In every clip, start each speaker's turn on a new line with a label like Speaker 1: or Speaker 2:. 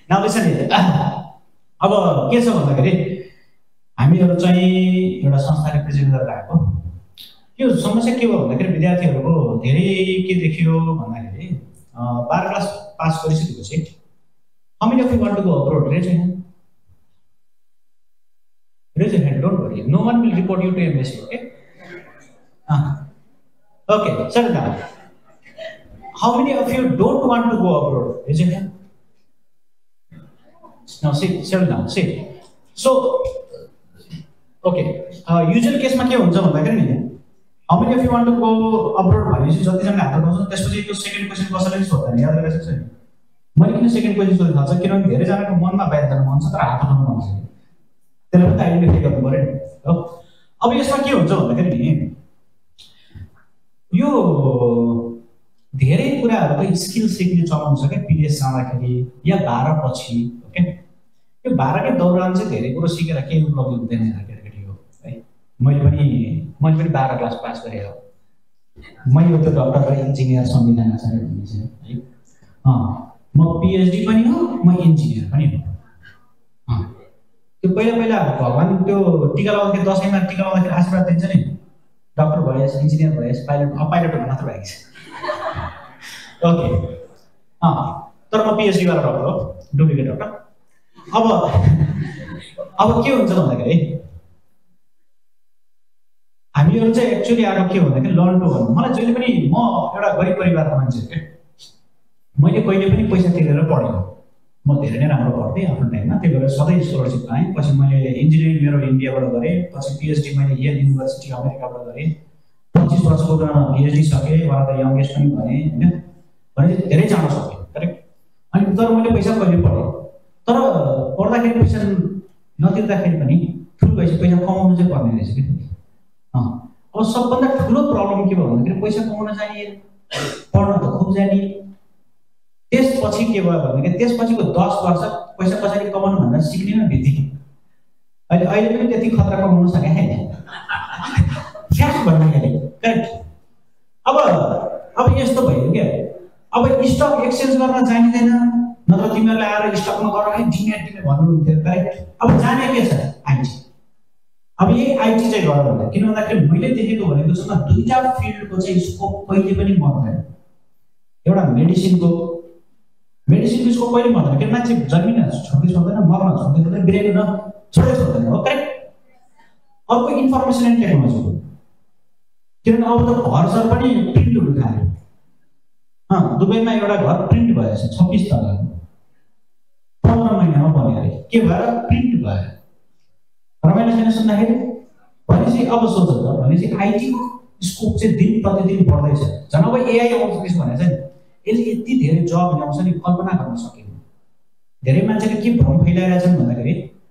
Speaker 1: Now listen here अब के छ भन्दाखेरि हामीहरु चाहिँ एउटा संस्था रिप्रेजेन्ट गरेर आएको यो समस्या के हो भन्दाखेरि विद्यार्थीहरुको धेरै के देखियो भन्दाखेरि 12 क्लास पास गरिसकेपछि how many of you want to go abroad? Raise your hand. Raise your hand, don't worry. No one will report you to embassy, okay? Okay, settle down. How many of you don't want to go abroad? Raise your hand. Now sit, settle down, sit. So, okay, usual case ma ke huncha bhanदाखेरि नि how many of you want to go abroad भनेपछि जति जनाले हात उठाउँछन् त्यसपछि यो second question कसैले नि सोध्दैन याद गरिरहेको छ नि मैले किन सेकेन्ड क्वेशन सोधेको थाहा छ किनभने धेरै जनाको मनमा बाहिर जान मन छ तर हात उठाउन मन छैन त्यसले पनि आइडेन्टिफाई गर्नु पर्यो नि हो अब यसमा के हुन्छ भन्दाखेरि नि यो धेरै कुराहरुको स्किल सिक्ने चलन छ के विदेश जाँदाखेरि या 12 पछि ओके यो 12 के दौरान चाहिँ धेरै कुरो सिकेर केही उपलब्धि हुँदैन केटाकेटी हो है मैले पनि 12 क्लास पास गरे हो मैले एउटा डाक्टर र इन्जिनियर संविधान आचार्य भन्ने चाहिँ है म पीएचडी पनि हो म इन्जिनियर पनि हो त्यो पहिला भगवान त्यो टीका लगाउँदाखेरि दशैंमा टीका लगाउँदाखेरि आशीर्वाद दिन्छ नि डाक्टर भएछ इन्जिनियर भएछ पाइलट हुन मात्र भएको छ ओके तर म पीएचडी वाला डाक्टर हो डुप्लिकेट डाक्टर अब के हुन्छ भन्दाखेरि हामीहरु चाहिँ एक्चुअली आएको के भन्दाखेरि लर्न टु भन्नु मलाई जहिले पनि म एउटा गरिब परिवारको मान्छे हो के मैले कहिले पनि पैसा तिरेर पढेको म धेरै नै राम्रो पढ्थे आफ्नो टाइममा त्यही भएर सधैँ स्कलरशिप पाएँ पछि मैले इन्जिनियरिङ मेरो इन्डियाबाट गरेँ पछि पीएचडी मैले येल युनिभर्सिटी अमेरिकाबाट गरेँ 25 वर्षको उमेरमा पीएचडी सकेँ वान अफ द यंगेस्ट पनि भने हैन भने धेरै जान सकेँ करेक्ट अनि तर मैले पैसा कहिले पढेँ तर पढ्दाखेरि पैसा नतिर्दाखेरि पनि ठुलो भएपछि पैसा कमाउनु चाहिँ पर्ने रहेछ के अब सबभन्दा ठुलो प्रब्लम के भयो भन्दाखेरि पैसा कमाउन जानिएन पढ्न त खुब जानिएन त्यसपछि के भयो भन्दाखेरि त्यसपछिको 10 वर्ष पैसा कसरी कमाउनु भनेर सिक्नेमा बित्यो अहिले पनि त्यति खतरा कमाउन सके हैन फ्याक्ट भन्दाखेरि करेक्ट अब यस्तो भयो के अब स्टक एक्सचेन्ज गर्न जानिदैन नत्र तिमीहरुले आएर स्टकमा गर है दिने भन्नुहुन्थ्यो करेक्ट अब जाने के छ आइटी अब यही आइटी चाहिँ गर भन्दा किन भन्दाखेरि मैले देखेको भनेको छ दुईटा फिल्डको चाहिँ स्कोप कहिले पनि मर्दैन एउटा मेडिसिनको स्कोप कहिले मर्दैन किन मान्छे जन्मिन छोड्दै छोड्दैन मर्न छोड्दै बिरामी न छोड्दै छोड्दैन हो करेक्ट अर्को इन्फर्मेसन एन्ड टेक्नोलोजीको किनभने अब त घरसर पनि प्रिन्ट हुन थाल्यो दुबईमा एउटा घर प्रिन्ट भएछ 26 तला 15 महिनामा बन्यो अरे के भएर प्रिन्ट भयो रमाइलो छैन सुन्दाखेरि भनेपछि अब सोच त भनेपछि आइटी को स्कोप चाहिँ दिन प्रतिदिन बढ्दैछ जन अब एआई आउँछ भनेछ नि यसले यति धेरै जब ल्याउँछ नि कल्पना गर्न सकिँदैन धेरै मान्छेले के भ्रम फैलाइरहेछन् भन्दाखेरि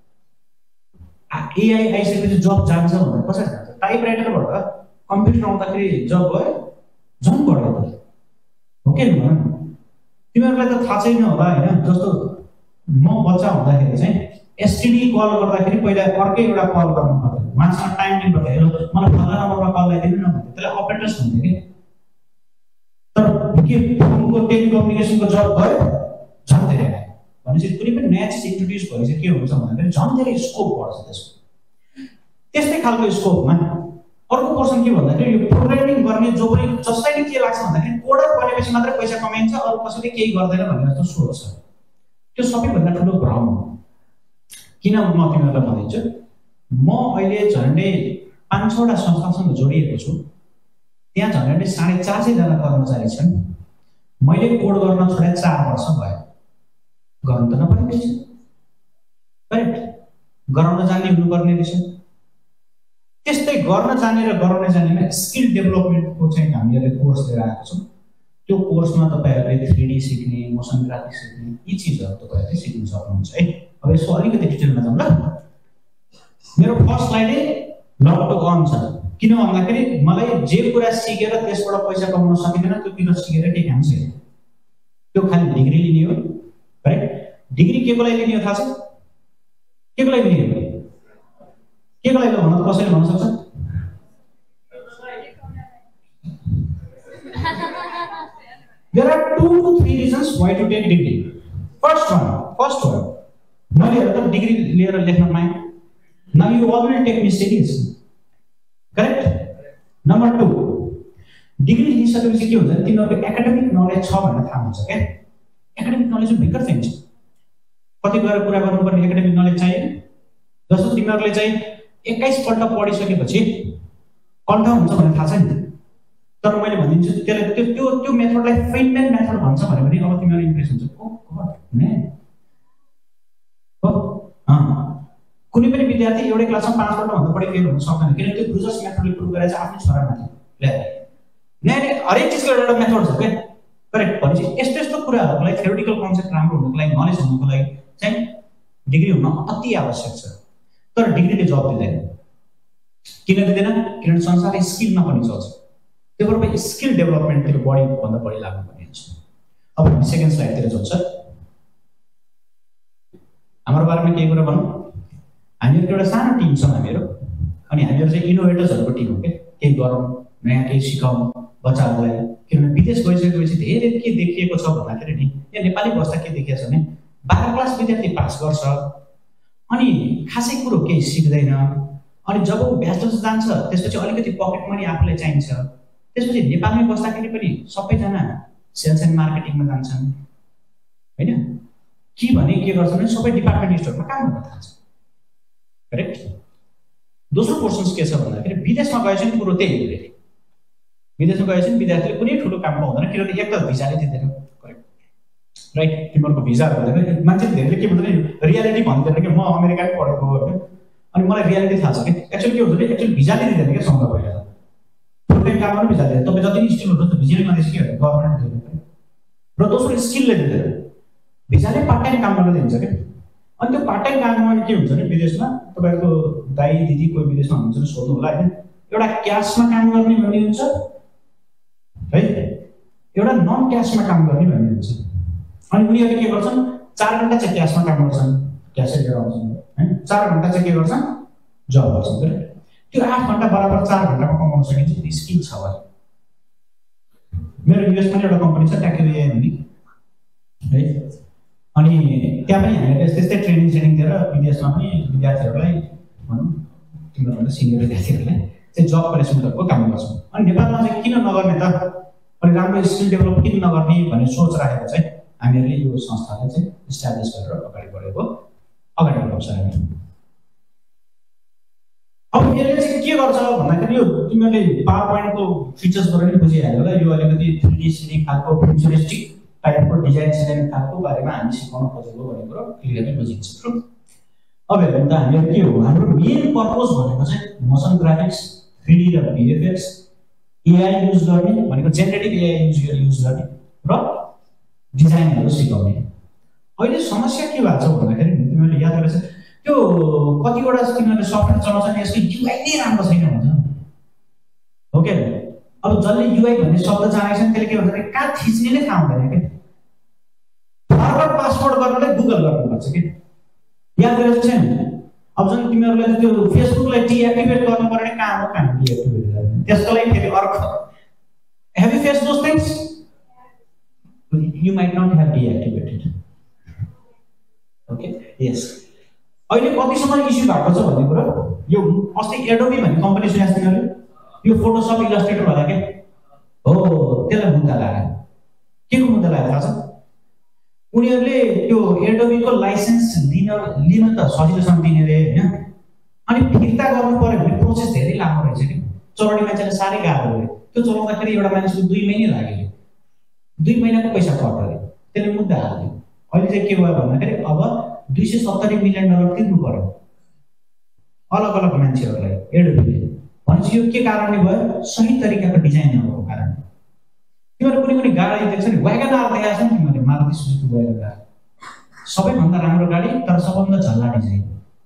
Speaker 1: एआई आइसकेपछि जब जान्छ भनेर कसरी जान्छ टाइपराइटरबाट कम्प्युटर आउँदाखेरि जब गयो झन् बढ्यो त हो के भन तिमीहरुलाई त थाहा छैन होला हैन जस्तो म बच्चा हुँदाखेरि चाहिँ एसटीडी कल गर्दाखेरि पहिला अर्कै एउटा कल गर्नु पर्थ्यो मान्छेसँग टाइम दिनु पर्थ्यो मलाई फलाना नम्बरमा कल लगाइदिनु न भन्थे त्यसलाई अपरेटर्स भन्थे के तर के फोनको टेलिकम्युनिकेसनको जब गयो झन् धेरै आयो भनेपछि कुनै पनि नयाँ चिज इन्ट्रोड्युस भएपछि के हुन्छ भन्दाखेरि झन् धेरै स्कोप बढ्छ त्यसको त्यस्तै खालको स्कोपमा अर्को क्वेशन के भन्दाखेरि यो प्रोग्रामिङ गर्ने जो पनि जसलाई के लाग्छ भन्दाखेरि कोडर बनेपछि मात्र पैसा कमाइन्छ अरु कसैले केही गर्दैन भन्ने जस्तो सोच छ त्यो सबैभन्दा ठुलो भ्रम हो किन म तिमीहरुलाई भनिन्छु म अहिले झन्डै 5-6 वटा संस्थासँग जोडिएको छु त्यहाँ झन्डै 450 जना कर्मचारी छन् मैले कोड गर्न छोडे 4 वर्ष भयो गर्नु त नपर्ने रहेछ करेक्ट गराउन जान्ने हुनुपर्ने रहेछ त्यस्तै गर्न जाने र गराउन जानेमा स्किल डेभलपमेन्टको चाहिँ हामीले कोर्स लिएर आएको छौं त्यो कोर्समा तपाईहरुले 3D सिक्ने मोसन ग्राफिक्स सिक्ने यी चीजहरु तपाईहरुले सिक्न सक्नुहुन्छ है अब यसको अलिकति डिटेलमा जाउँ ल मेरो फर्स्ट स्लाइडै लट टु अर्न छ किन भन्दाखेरि मलाई जे कुरा सिकेर त्यसबाट पैसा कमाउन सकिदैन त्यो किन सिकेर के काम छैन त्यो खाली डिग्री लिने हो राइट डिग्री केको लागि लिने हो थाहा छ केको लागि लिने हो केको लागि भन्न कसैले भन्न सक्छ There are 2 to 3 reasons why to take degree. First one, first हो मैले एउटा डिग्री लिएर लेख्न पाएँ now you all will take me serious correct number 2 degree लिइसकेपछि के हुन्छ तिमीहरूको एकाडेमिक नलेज छ भनेर थाहा हुन्छ क्या एकाडेमिक नलेज भित्र चाहिन्छ कति गएर कुरा गर्नुपर्ने एकाडेमिक नलेज चाहियो जस्तो तिमीहरूले चाहिँ 21 पल्ट पढिसकेपछि कन्ठ हुन्छ भन्ने थाहा छैन तर मैले भनिदिन्छु त्यसले त्यो मेथडलाई फ्रेममेन मेथड भन्छ भने पनि अब तिमीहरू इम्प्रेस हुन्छ ओ गड ने हो कुनै पनि विद्यार्थी एउटै क्लासमा 5 पल्ट भन्दा बढी फेल हुन सक्दैन किनकि त्यो ब्रुजर्स मेथडले प्रुभ गरेर चाहिँ आफ्नै छोरामाथि ल्याएर हरेक चिजको एउटा मेथड छ क्या करेक्ट भनेपछि यस्तो यस्तो कुराहरूको लागि थ्योरिटिकल कन्सेप्ट राम्रो हुनुको लागि नलेज हुनुको लागि चाहिँ डिग्री हुन अति आवश्यक छ तर डिग्रीले जब दिँदैन किन दिँदैन किनभने संसारले स्किलमा पनि चल्छ त्यो भएर स्किल डेभलपमेन्टतिर भन्दा बढी लाग्नुपर्ने हुन्छ अब हामी सेकेन्ड स्लाइडतिर जान्छ हाम्रो बारेमा केही कुरा भनौँ हामीहरूको एउटा सानो टिम छ हामीहरू अनि हामीहरू चाहिँ इनोभेटर्सहरूको टिम हो क्या केही गरौँ नयाँ केही सिकाउँ बच्चाहरूलाई किनभने विदेश गइसकेपछि धेरै के देखिएको छ भन्दाखेरि नि यहाँ नेपाली बस्दा के देखिएको छ भने 12 क्लास विद्यार्थी पास गर्छ अनि खासै कुरो केही सिक्दैन अनि जब ऊ ब्याचलर्स जान्छ त्यसपछि अलिकति पकेट मनी आफूलाई चाहिन्छ त्यसपछि नेपालमै बस्दाखेरि पनि सबैजना सेल्स एन्ड मार्केटिङमा जान्छन् हैन के भने के गर्छन् भने सबै डिपार्टमेन्ट स्टोरमा काम गर्न थाल्छ करेक्ट दोस्रो क्वेशन्स के छ भन्दाखेरि विदेशमा गएपछि कुरो त्यही हो फेरि विदेशमा गएपछि विद्यार्थीले कुनै ठुलो काम पाउँदैन किनभने एक त भिजाले दिँदैन करेक्ट राइट तिमीहरूको भिजा हुँदैन मान्छे धेरैले के भन्छ रियालिटी भन्दैन कि म अमेरिकामै पढेको हो अनि मलाई रियालिटी थाहा छ कि एक्चुअली के हुन्छ भने एक्चुअली भिजाले दिँदैन क्या सँगै पहिला फुल टाइम काम गर्नु भिजा दिँदैन तपाईँ जति नै स्किल हुन्छ त भिजाले मात्रै के गभर्मेन्ट दिँदैन र दोस्रो स्किलले दिँदैन भिजाले पार्ट टाइम काम गर्न दिन्छ क्या अनि त्यो पार्ट टाइम काममा के हुन्छ भने विदेशमा तपाईँको दाइ दिदी कोही विदेशमा हुनुहुन्छ भने सोध्नु होला होइन एउटा क्यासमा काम गर्ने भन्ने हुन्छ है एउटा नन क्यासमा काम गर्ने भन्ने हुन्छ अनि उनीहरूले के गर्छन् 4 घण्टा चाहिँ क्यासमा काम गर्छन् क्यासै लिएर आउँछन् हैन 4 घण्टा चाहिँ के गर्छन् जब गर्छन् करेक्ट त्यो 8 घण्टा बराबर 4 घण्टामा कमाउन सकिन्छ त्यो स्किल छ भने मेरो युएसमा एउटा कम्पनी छ ट्याक्युए भन्ने है अनि त्यहाँ पनि हामीले त्यस्तै ट्रेनिङ दिएर विदेशमा पनि विद्यार्थीहरूलाई भनौँ तिमीहरूभन्दा सिनियर विद्यार्थीहरूलाई चाहिँ जब प्लेसमेन्टहरूको काम गर्छौँ अनि नेपालमा चाहिँ किन नगर्ने त अनि राम्रो स्किल डेभलप किन नगर्ने भन्ने सोच राखेर चाहिँ हामीहरूले यो संस्थालाई चाहिँ इस्टाब्लिस गरेर अगाडि बढेको अगाडि बढाउँछ हामी अब यसले चाहिँ के गर्छ भन्दाखेरि यो तिमीहरूले पावर पोइन्टको फिचर्सबाट पनि बुझिहाल्यो होला यो अलिकति 3D सिडी खालको फ्युचरिस्टिक टाइपको डिजाइन सिजाइन खालको बारेमा हामी सिकाउन खोजेको भन्ने कुरो क्लियरली बुझिन्छ अब हेर्नु त हामीहरू के हो हाम्रो मेन पर्पस भनेको चाहिँ मोसन ग्राफिक्स 3D र VFX एआई युज गर्ने भनेको जेनेरेटिभ एआई युज गर्ने र डिजाइनहरू सिकाउने अहिले समस्या के भएको छ भन्दाखेरि तिमीहरूले याद गरेछ त्यो कतिवटा तिमीहरूले सफ्टवेयर चलाउँछ यसको युआई नै राम्रो छैन भन्छ हो के अब जसले युआई भन्ने शब्द जानेको छ त्यसले के भन्छ भने कहाँ थिच्ने नै थाहा हुँदैन के फरवर्ड पासवर्ड गर्नलाई गुगल गर्नुपर्छ के याद गरेछ छैन अब जन तिमीहरूले त्यो फेसबुकलाई डिएक्टिभेट गर्नु पर्ने कहाँ हो कहाँ डिएक्टिभेट गर्ने त्यसको लागि फेरि अर्को have you face those things you might not have deactivated okay yes अहिले कतिसम्म इस्यु भएको छ भन्ने कुरा यो अस्ति एडोबी भन्ने कम्पनी सुनेको थिएन यो फोटोसप इलस्ट्रेटर होला के हो त्यसलाई मुद्दा लाग्यो के को मुद्दा लाग्यो थाहा छ उनीहरूले त्यो एडोबीको लाइसेन्स लिन त सजिलोसँग दिने रे हैन अनि फिर्ता गर्नु पर्यो भने प्रोसेस धेरै लामो रहेछ के चलाउने मान्छेले साह्रै गाह्रो भयो त्यो चलाउँदाखेरि एउटा मान्छेको 2 महिना लाग्यो 2 महिनाको पैसा कट गरे त्यसले मुद्दा हाल्यो अहिले चाहिँ के भयो भन्दाखेरि अब $270 मिलियन तिर्नु पर्यो अलग अलग मान्छेहरूलाई एडोबीले भनेपछि यो के कारणले भयो सही तरिकाको डिजाइन नभएको कारण तिमीहरू कुनै पनि गाडी देख्छ नि व्यागनआर देखाएको छ नि तिमीहरूले मारुति सुजुकी व्यागनआर सबैभन्दा राम्रो गाडी तर सबभन्दा झल्ला डिजाइन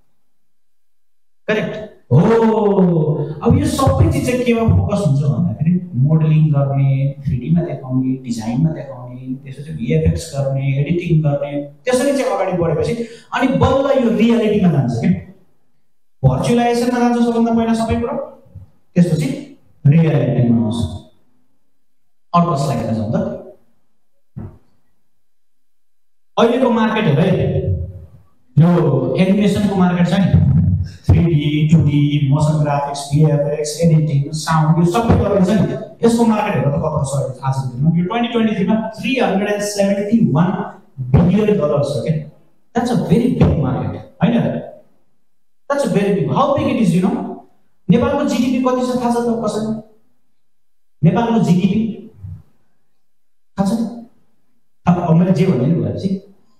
Speaker 1: करेक्ट हो अब यो सबै चिज चाहिँ केमा फोकस हुन्छ भन्दाखेरि मोडलिङ गर्ने 3D मा देखाउने डिजाइनमा देखाउने त्यसपछि VFX गर्ने एडिटिङ गर्ने त्यसरी चाहिँ अगाडि बढेपछि अनि बल्ल यो रियालिटीमा जान्छ के भर्चुअलाइजेसनमा जान्छ सबभन्दा पहिला सबै कुरा त्यसपछि रियालिटीमा आउँछ अर्को स्लाइडमा जाउँ त अहिलेको मार्केट हेर है, यो एनिमेसनको मार्केट छ नि, 3D 2D motion graphics VFX editing sound यो सबै गरिन्छ नि, यसको मार्केट हेर त कति छ थाहा छ तिमीलाई? यो 2023 मा $371 billion छ के। That's a very big market, हैन र? That's a very big. How big it is, you know? नेपालको जीडीपी कति छ थाहा छ त कसैलाई? नेपालको जीडीपी थाहा छ? अब मैले जे भने नि भनेपछि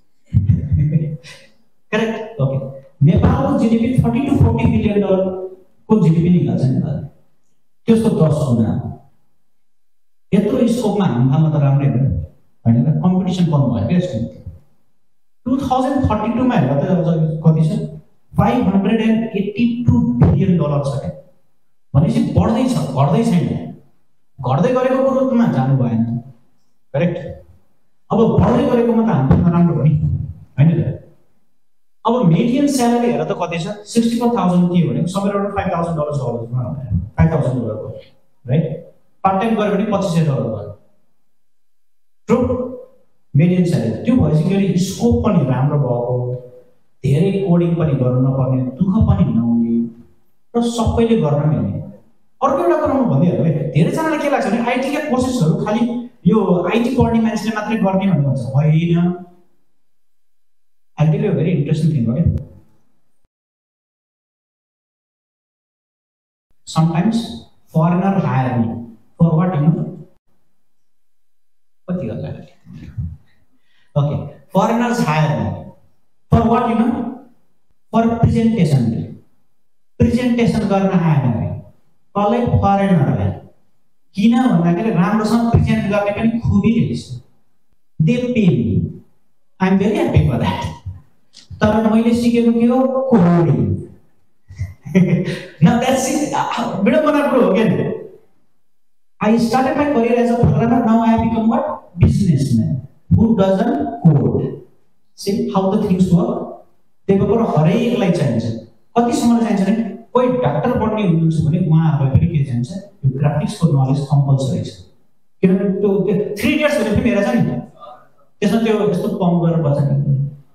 Speaker 1: करेक्ट? ओके, नेपालको जीडीपी $30 to $40 billion को जीडीपी निकाल्छ नेपालले। त्यसको 10 गुणा। यत्रो स्कोपमा हामी थाल्न त राम्रै हो हैन र? कम्पिटिसन कम भयो के यसको। 2032 मा हेर्दा त कति छ? $582 billion छ के। भनेपछि बढ्दै छ, घट्दै छैन। घट्दै गरेको कुरोमा जानु भएन, करेक्ट? अब बढ्दै गरेकोमा त हामी नराम्रो हो नि, हैन र? अब मिडियन स्यालेरी हेर त कति छ? 64,000 के भनेको somewhere around $5,000 मा हो, $5,000 राइट? पार्ट टाइम गरे पनि $2,500 भयो। ट्रु? मिडियन स्यालेरी त्यो भइसक्यो, स्कोप पनि राम्रो भएको, धेरै कोडिङ पनि गर्नु नपर्ने, दुःख पनि नहुने र सबैले गर्न मिल्ने। अर्को एउटा कुरा म भनिहाल्छु है, धेरैजनालाई के लाग्छ भने आईटी का कोर्सेसहरु खाली यो आईटी पढ्ने मान्छेले मात्रै गर्ने भन्ने भन्छ। होइन, I'll tell you a very interesting thing, okay? Sometimes foreigner hire me for what, you know? What you are like? Okay, foreigners hire me for what, you know? For presentation. Presentation गर्न hire me. कसले foreigner किन भन्दाखेरि राम्रोसँग present गर्ने पनि खुबी रहेछ। They pay me. I'm very happy for that. तर मैले सिकेको के हो? कोडिङ। Now that's it. विडम्बना कुरो हो के? I started my career as a programmer. Now I have become what? Businessman. Who doesn't code? See how the things work? त्यहीबाट हरेकलाई चाहिन्छ। कतिसम्म चाहिन्छ भने कोही डाक्टर बन्ने हुनुहुन्छ भने उहाँहरूलाई पनि के चाहिन्छ? यो ग्राफिक्सको नलेज कम्पल्सरी छ। किनभने त्यो 3 इयर्स भने पनि हेरेछ नि, त्यसमा त्यो यस्तो पम्प गरेर बच्चा निक्ल्छ।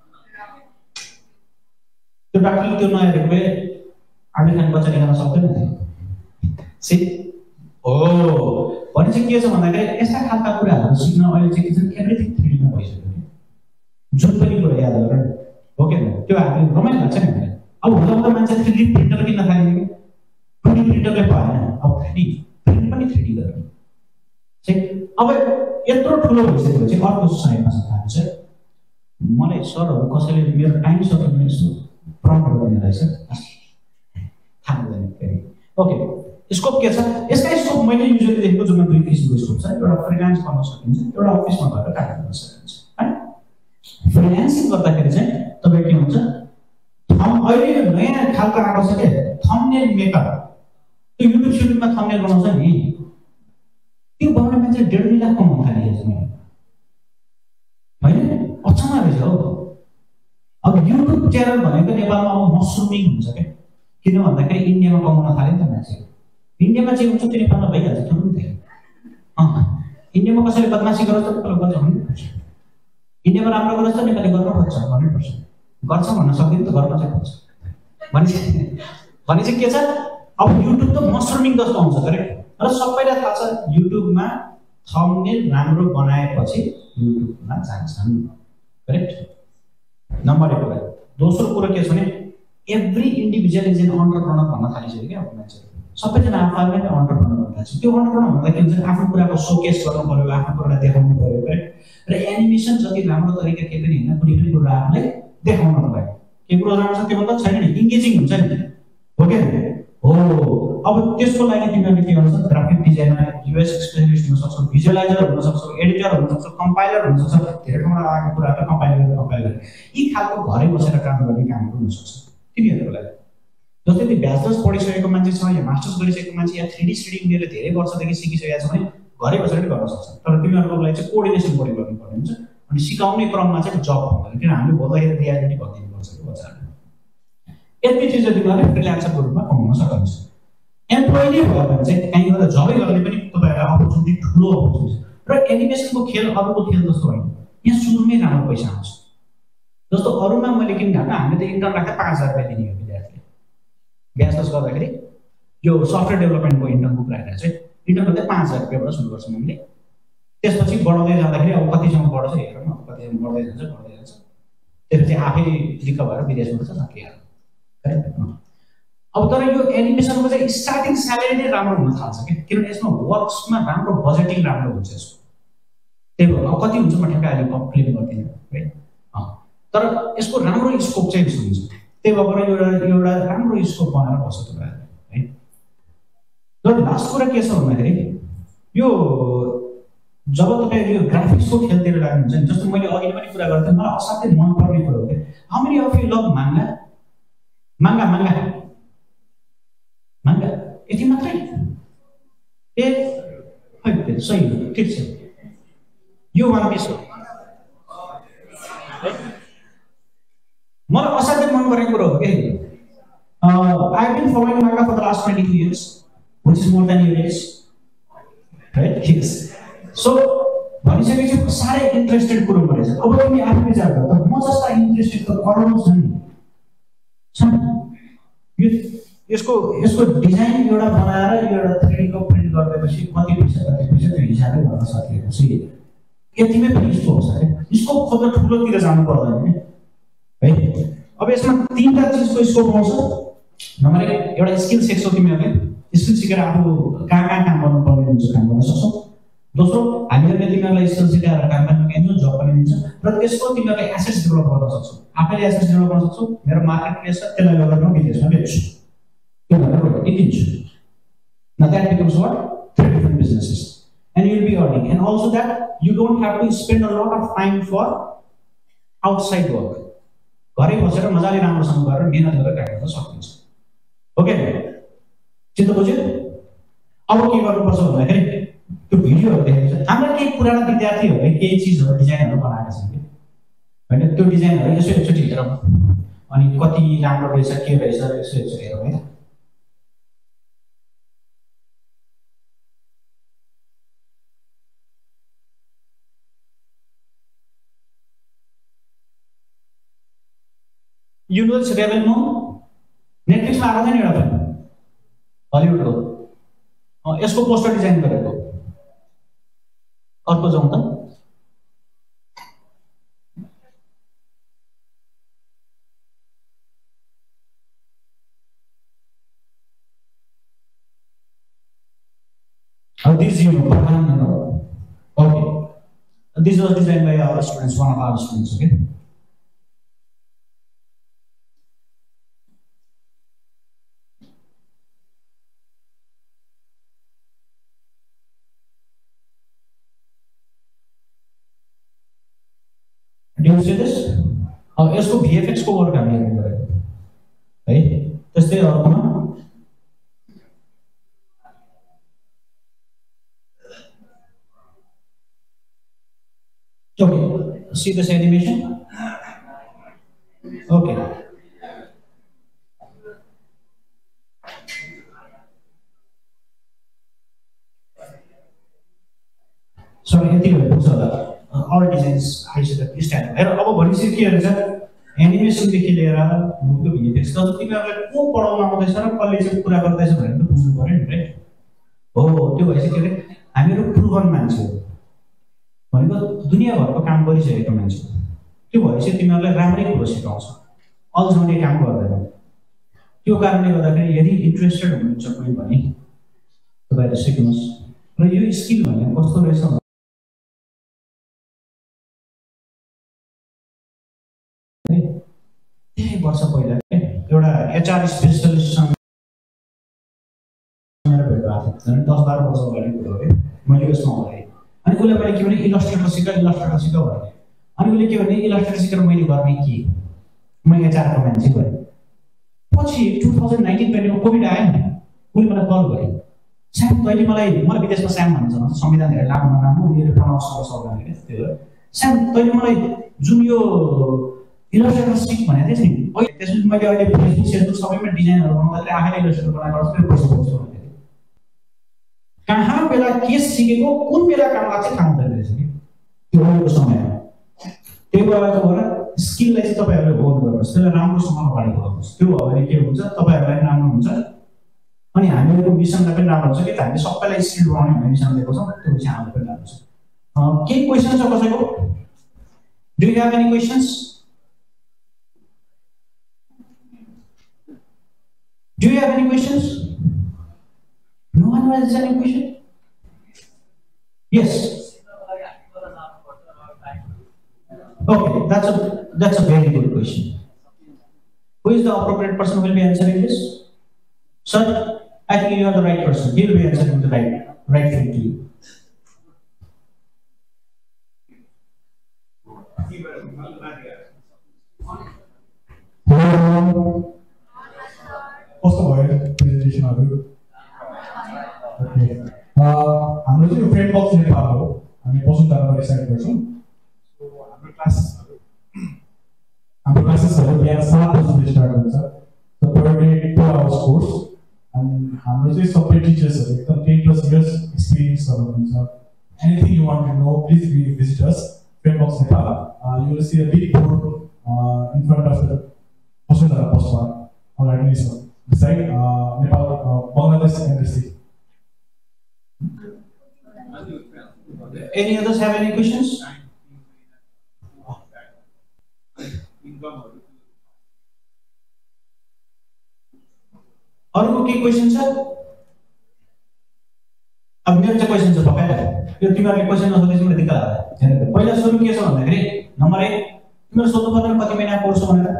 Speaker 1: त्यो डाक्टरले त्यो नहेरेको भए आमी खान बच्चा निकाल्न सक्दैन थियो। सी हो भने चाहिँ के छ भन्दाखेरि यस्ता खालका कुराहरू सिक्न अहिले चाहिँ के छ, एभ्रिथिङ 3D मा भइसक्यो। जुन पनि कुरा याद गरेर हो के त्यो हामीले रमाइलो लाग्छ नि। अब हुँदा मान्छे 3D प्रिन्टर किन्न थाल्यो कि 2D प्रिन्टरले भएन, अब 3D प्रिन्ट पनि 3D गर्नु चाहिँ अब यत्रो ठुलो भइसकेपछि अर्को समयमा छ मलाई सरहरू कसैले मेरो टाइम सकेर यसो प्रम्प्ट गर्ने रहेछ थाहा हुँदैन फेरि। ओके, स्कोप के छ? यसका स्कोप मैले युजुअली देखेको जुन 2 किसिमको स्कोप छ। एउटा फ्रिलान्स गर्न सकिन्छ, एउटा अफिसमा गएर काम गर्न सकिन्छ हैन। फ्रिलान्सिङ गर्दाखेरि चाहिँ तपाईँ के हुन्छ, अहिले नयाँ खालको आएको छ के थम्बनेल मेकर। त्यो युट्युबमा थम्बनेल बनाउँछ नि, त्यो बनाउने मान्छे 1.5 लाख कमाउन थालिएको छ हैन। अचम्म रहेछ हो। अब युट्युब च्यानल भनेको नेपालमा अब मसरुमिङ हुन्छ के, किन भन्दाखेरि इन्डियामा कमाउन थाले नि त मान्छे। इन्डियामा चाहिँ हुन्छ त्यो नेपालमा भइहाल्छ तुरुन्तै। इन्डियामा कसैले बदमासी गर्छ त नेपालमा गर्छ 100%। इन्डियामा राम्रो गर्छ त नेपालले गर्न खोज्छ 100%। गर्छ भन्न सक्दैन त गर्न चाहिँ खोज्छ। भने चाहिँ के छ, अब युट्युब त मसरुमिङ जस्तो हुन्छ करेक्ट। र सबैलाई थाहा छ युट्युबमा थम्बनेल राम्रो बनाएपछि युट्युबमा जान्छन्, करेक्ट। नम्बर 1 कुरा। दोस्रो कुरा के छ भने every individual is an entrepreneur भन्न थालिसक्यो क्या अब मान्छे। सबैजना आफूलाई नै एन्टरप्रेन्योर भन्न थाल्छ। त्यो एन्टरप्रेन्योर भन्दा के हुन्छ, आफ्नो कुराको सोकेस गर्नु पर्यो, आफ्नो कुरा देखाउनु पर्यो, करेक्ट। र एनिमेसन जति राम्रो तरिका के पनि हैन, कुनै पनि कुरा आफूलाई देखाउनु पर्यो। के कुरा राम्रो छ त्यो भन्दा छैन नि, इन्गेजिङ हुन्छ नि हो के हो। अब त्यसको लागि तिमीले के गर्छ, ग्राफिक डिजाइनर, यूएस स्पेशलिस्ट हुन सक्छ, भिजुअलाइजर हुन सक्छ, एडिटर हुन सक्छ, कम्पाइलर हुन सक्छ। धेरै ठाउँमा आएको कुराहरु कम्पाइलर यी खालको घरै बसेर काम गर्ने कामहरु हुन सक्छ तिमीहरुको लागि। जस्तै त्यो ब्याचलर्स पढिसकेको मान्छे छ या मास्टर्स गरिसकेको मान्छे या 3D श्रेडिङ लिएर धेरै वर्षदेखि सिकिसकेको छ भने घरै बसेर गर्न सक्छ। तर तिमीहरुको लागि चाहिँ कोअर्डिनेसन पनि गर्नुपर्ने हुन्छ। अनि सिकाउने क्रममा चाहिँ जब भन्दैन, किन हामीले बोल्दाखेरि रियालिटी भनिदिनु पर्छ के बच्चाहरुले। यति चिज तिमीहरुले फ्रिल्यान्सरको रूपमा कमाउन सक्नुहुन्छ। एम्प्लोयी भयो भने चाहिँ कहीँ गएर जबै गर्ने पनि तपाईहरुलाई अपर्चुनिटी ठुलो अपर्चुनिटी। र एनिमेसनको खेल अरूको खेल जस्तो होइन, यहाँ सुरुमै राम्रो पैसा आउँछ। जस्तो अरूमा मैले किन घाटा हामीले त इन्टर्न राख्दा 5000 रुपैयाँ दिने हो विद्यार्थीले ब्याचलर्स गर्दाखेरि यो सफ्टवेयर डेभलपमेन्टको इन्टर्नको कुरा गरेर चाहिँ इन्टर्न गर्दा 5000 रुपैयाँबाट सुरु गर्छौँ हामीले त्यसपछि बढाउँदै जाँदाखेरि अब कतिसम्म बढ्छ हेरौँ न कतिसम्म बढ्दै जान्छ त्यसपछि आफै दिक्क भएर विदेशमा छ सकिहाल्यो करेक्ट अब तर यो एनिमेसनको चाहिँ स्टार्टिङ स्यालेरी नै राम्रो हुन थाल्छ के किनभने यसमा वर्क्समा राम्रो बजेटिङ राम्रो हुन्छ यसको त्यही भएर अब कति हुन्छ म ठ्याक्कै अहिले क्लेम गर्दिनँ है तर यसको राम्रो स्कोप चाहिँ हुन्छ त्यही भएर एउटा राम्रो स्कोप बनाएर बस्छ तपाईँहरूले है र लास्ट कुरा के छ भन्दाखेरि यो जब तपाईँ यो ग्राफिक्सको खेलतिर लाग्नुहुन्छ नि जस्तो मैले अघि पनि कुरा गर्थेँ मलाई असाध्यै मनपर्ने कुरा हो कि how many of you love manga manga manga manga यति मात्रै ए सही हो ठिक छ यो वान पिस हो मलाई असाध्यै मन पर्ने कुरा हो कि I been following manga for the last 22 years which is more than your age right yes so भनिसकेपछि साह्रै इन्ट्रेस्टेड कुरो रहेछ अब तिमी आफै विचार गर म जस्ता इन्ट्रेस्टेड त करोडौँ छन् यसको डिजाइन एउटा बनाएर एउटा 3D को प्रिन्ट गरिदिएपछि कति पैसा त्यो हिसाबले गर्न सकिएपछि यतिमै पनि यस्तो हुन्छ है यसको खोज्दा ठुलोतिर जानु पर्दैन है अब यसमा तीनटा चिजको स्कोप आउँछ नम्बर 1 एउटा स्किल सिक्छौ तिमीहरूले स्किल सिकेर आफू कहाँ काम गर्नुपर्ने हुन्छ काम गर्न सक्छौ दोस्रो हामीले तिमीहरूलाई स्किल सिकाएर काम गर्न दिन्छौँ जब पनि दिन्छौँ र त्यसको तिमीहरूले एसेट्स डेभलप गर्न सक्छौ आफैले एसेट्स डेभलप गर्न सक्छौ मेरो मार्केट प्लेस छ त्यसलाई लगेर म विदेशमा बेच्छु त्यो भनेर दिन्छु now that becomes what 3 different businesses and you'll be earning and also that you don't have to spend a lot of time for outside work घरै बसेर मजाले राम्रोसँग गरेर मेहनत गरेर काम गर्न सकिन्छ ओके चित्त बुझ्यो अब के गर्नुपर्छ भन्दाखेरि त्यो भिडियोहरु देखेको छ हाम्रो केही पुरानो विद्यार्थीहरुले केही चीजहरु डिजाइनहरु बनाएका छन् के हैन त्यो डिजाइनहरु यसो एकचोटी हेरौँ अनि कति राम्रो रहेछ के रहेछ यसो हेरौँ है You know this Rebel Moon? Netflix में आउँदैन एउटा पनि हलिउडको यसको पोस्टर डिजाइन गरेको अर्को जाउँ त This you know, okay. This was designed by our students, one of our students, okay. Do you see this? अब यसको VFX को वर्क हामीले गरेको है त्यस्तै अर्कोमा okay see this animation okay sorry यति भएको छ all designs आइसक्यो this time हेर अब भनिसक्यो के रहेछ एनिमेसन देखि लिएर मुभको VFX त तिमीहरुले को पढाउन आउँदैछ र कसले चाहिँ कुरा गर्दैछ भनेर त बुझ्नु पर्यो नि राइट हो त्यो भइसक्यो के हामीहरु प्रुभन मान्छे हो भनेको दुनियाभरको काम गरिसकेको मान्छे त्यो भएपछि तिमीहरुलाई राम्रै कुरो सिकाउँछ अल्झाउने काम गर्दैन त्यो कारणले गर्दाखेरि यदि इन्ट्रेस्टेड हुनुहुन्छ कुनै भने तपाईहरु सिक्नुस् र यो स्किल भन्ने कस्तो रहेछ धेरै वर्ष पहिला एउटा एचआर स्पेशलिस्टसँग मेरो भेट भएको थियो 10-12 वर्ष अगाडि कुरा हो मैले यसमा आउँदै अनि उले मैले के भने इलस्ट्रेटर सिक भने अनि उले के भने इलस्ट्रेटर सिकेर मैले गर्ने के म एचआर को मान्छे भए पछि 2019-20 को कोभिड आयो नि उले मलाई कल गरे स्याम तैँले मलाई विदेशमा स्याम भन्छ संविधान धेरै लागु नराम्रो उनीहरु प्रमाणपत्र सक्दैन के त्यो स्याम तैँले मलाई जुन यो इलस्ट्रेटर सिक भनेको थिएँ नि त्यसपछि मैले अहिले फेसबुक सबैमा डिजाइनहरु बनाउँदाखेरि आफैले इलस्ट्रेटर बनाएर फेरि पैसा पाउँछु भन्थे कहाँ बेला के सिकेको कुन बेला काम लाग्छ थाहा हुँदैन रहेछ कि त्यो भएको समय त्यही भएर स्किललाई चाहिँ तपाईहरुले होल्ड गर्नुस्, त्यसलाई राम्रोसँग अगाडि बढाउनुस्। त्यो हो भने के हुन्छ, तपाईहरुलाई राम्रो हुन्छ अनि हामीहरुको मिसनलाई पनि राम्रो हुन्छ कि हामी सबैलाई स्किल बनाउने भन्ने मिसन लिएको छौँ, त्यो चाहिँ हाम्रो पनि राम्रो छ। के क्वेशन छ कसैको? Do you have any questions? Do you have any questions? No one has any question? Yes. Okay, that's a very good question. Who is the appropriate person who will be answering this? Sir, I think you are the right person. He will be answering the right thing to you.
Speaker 2: कस्तो भयो प्रेजेन्टेसनहरु? Okay, हाम्रो चाहिँ फ्रेमबक्स नेपाल हो, हामी बसुन्धराबाट start गर्छौँ। So हाम्रो क्लासेसहरु बिहान 7 बजे स्टार्ट हुन्छ। So per day 2 hours course. अनि हाम्रो चाहिँ सबै टिचर्सहरु एकदम 10+ इयर्स एक्सपिरियन्स हुनुहुन्छ। Anything you want to know, please visit us, Framebox Nepal. You will see a big board in front of the Basundhara post park. Alright, listen. Beside Nepal, Bangladesh embassy.
Speaker 1: Any others have any questions? अरूको के question छ? अब मेरो चाहिँ question छ पक्का। यो तिमीहरुले question नसोधेपछि मलाई दिक्क लाग्यो। पहिला सुरु के छ भन्दाखेरि नम्बर 1 तिमीहरु सोध्नु पर्दैन कति महिना कोर्स हो भनेर।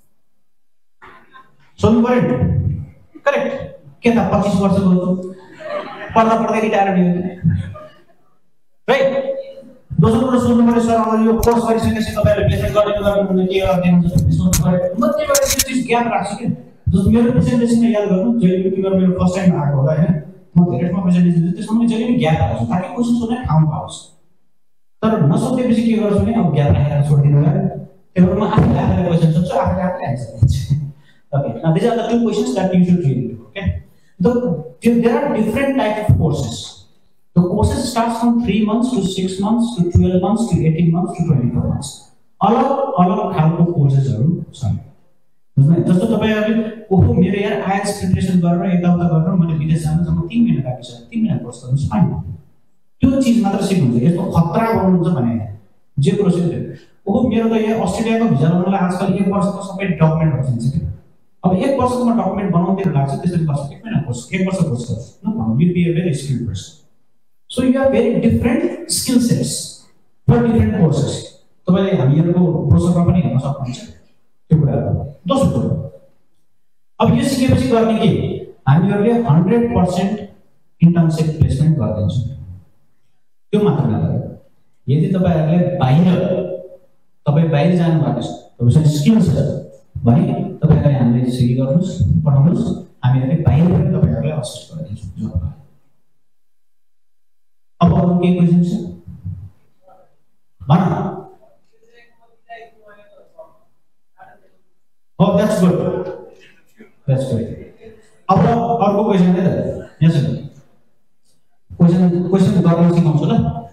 Speaker 1: सोध्नु पर्यो करेक्ट? के त 25 वर्षको पढ्दा पढ्दै रिटायर भयो राइट? दोस्रो कुरा सोध्नु पर्यो सर अब यो कोर्स गरिसकेपछि तपाईहरुले प्लेसमेन्ट गर्ने के गर्नुहुन्छ सोध्नु पर्यो। म के गरेँ त्यो चीज ज्ञान राख्छु के। जस्तो मेरो प्रेजेन्टेसनमा याद गर्नु जहिले तिमीहरु मेरो फर्स्ट टाइम आएको होला हैन, म धेरै ठाउँमा प्रेजेन्टेसन दिन्छु, त्यसमा मैले जहिले पनि ज्ञान राख्छु ताकि क्वेशन सोध्ने ठाउँ पाओस्। तर नसोधेपछि के गर्छु भने अब ज्ञान राखेर छोड्दिनु भयो। त्यही भएर म आफैले आफैलाई क्वेशन सोध्छु, आफैले आन्सर दिन्छु। Okay, now these are the 2 questions that you should really do. Okay, there are different types of courses. The courses starts from 3 months to 6 months to 12 months to 18 months to 24 months. अलग खालको कोर्सेसहरु छन्। जस्तो तपाईहरुले ओहो मेरो यार IELTS preparation गरेर यताउता गरेर मैले विदेश जानुसम्म 3 महिना लाग्छ, 3 महिना कोर्स गर्नुस् फाइन। त्यो चीज मात्र सिक्नुहुन्छ, यस्तो खतरा गर्नुहुन्छ भने जे प्रोसेस ओहो मेरो त यहाँ अस्ट्रेलियाको भिजा लगाउनलाई आजकल 1 वर्षको सबै डकुमेन्टहरु चाहिन्छ के। अब 1 वर्षको डकुमेन्ट बनाउँदै लाग्छ, त्यसरी गर्छ 1 महिना कोर्स, 1 वर्ष कोर्स गर्छ। No problem, you be a very skilled person. So you are very different skill sets for different courses. तपाईले हामीहरुको ब्रोशरमा पनि हेर्न सक्नुहुन्छ त्यो कुराहरु। दोस्रो कुरा, अब यो सिकेपछि गर्ने के, हामीहरुले 100% इन्टर्नशिप प्लेसमेन्ट गर्दिन्छौँ। त्यो मात्र नगरेर यदि तपाईहरुले तपाई बाहिर जानु भएको छ, तपाईसँग स्किल छ भने तपाईहरुले हामीले सिकि गर्नुस्, पढाउनुस्, हामीहरुले बाहिर पनि तपाईहरुलाई असिस्ट गर्दिन्छौँ। अब अरु के क्वेशन छ भन? Oh, that's good. That's good. अब अर्को क्वेशन है त यहाँ छ। क्वेशन गर्न सिकाउँछु ल।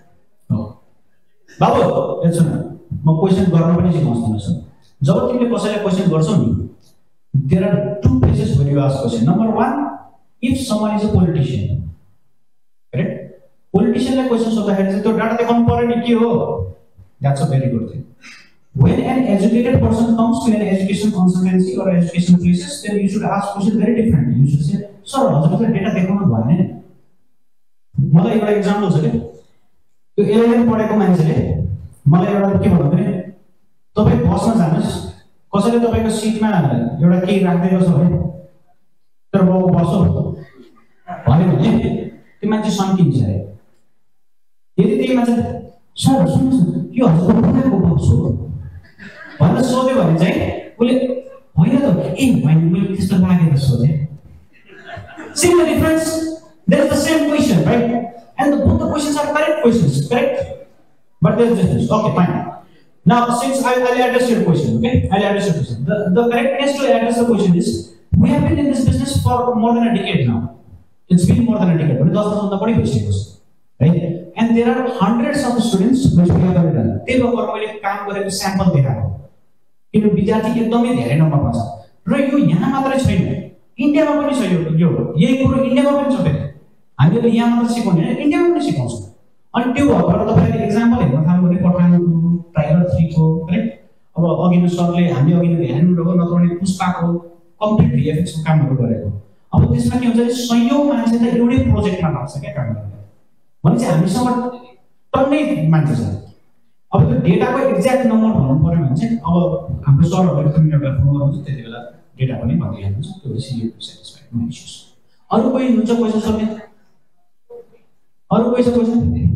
Speaker 1: बाबु यसो न, म क्वेशन गर्न पनि सिकाउँछु न। जब तिमीले कसैलाई क्वेशन गर्छौ नि, there are 2 places where you ask question. Number 1, if someone is a politician, correct? Politician ले क्वेशन सोध्दाखेरि चाहिँ त्यो डाटा देखाउनु पर्यो नि के हो? That's a very good thing. When an educated person comes to an education consultancy or education places, then you should ask question very differently. You should say, sir, हजुरले डेटा देखाउनु भएन नि। मलाई एउटा एक्जाम्पल छ के, त्यो 11 पढेको मान्छेले मलाई एउटा के भन्नु भने तपाई बसमा जानुस्, कसैले तपाईको सिटमा एउटा के राख्दै गर्छ भने तर बाबु बसो भन्यो भने त्यो मान्छे सन्किन्छ अरे। यदि त्यही मान्छे सर सुन्नुस् न यो हजुरको बनाएको बस हो भनेर सोध्यो भने चाहिँ उले होइन त ए मैले त्यस्तो लागेर सोधे। See the difference? There is the same question, right? And both the questions are correct questions, correct? But there is difference. Okay, fine. Now, since I'll address your question, okay? I'll address your question. The correctness to address the question is, we have been in this business for more than a decade now. It's been more than a decade. Right? And there are hundreds of students which we have done. They were sample they have. किन विद्यार्थी एकदमै धेरै नम्बरमा छ र यो यहाँ मात्रै छैन, इन्डियामा पनि छ। यो यही कुरो इन्डियामा पनि छ। हामीले यहाँ मात्र सिकाउने होइन, इन्डियामा पनि सिकाउँछौँ। अनि त्यो भएर तपाईँले एक्जाम्पल हेर्न थाल्नु भने पठानको टाइगर 3 को करेक्ट। अब अघिल्लो सरले हामीले अघिल्लो हेर्नुभएको, नत्र भने पुष्पाको कम्प्लिट VFX को कामहरू गरेको। अब त्यसमा के हुन्छ भने सयौं मान्छे त एउटै प्रोजेक्टमा लाग्छ क्या काम गर्ने। भनेपछि हामीसँग टन्नै मान्छे छ। अब त्यो डेटाको एक्ज्याक्ट नम्बर भन्नु पर्यो भने चाहिँ अब हाम्रो सरहरूले कम्युनिटी फोन गर्नुहुन्छ, त्यति बेला डेटा पनि भनिहाल्नुहुन्छ। त्यो भएपछि यो सेटिस्फाइड नो इश्यूज। अरू कोही हुन्छ क्वेसन सोध्ने? अरू कोही छ question?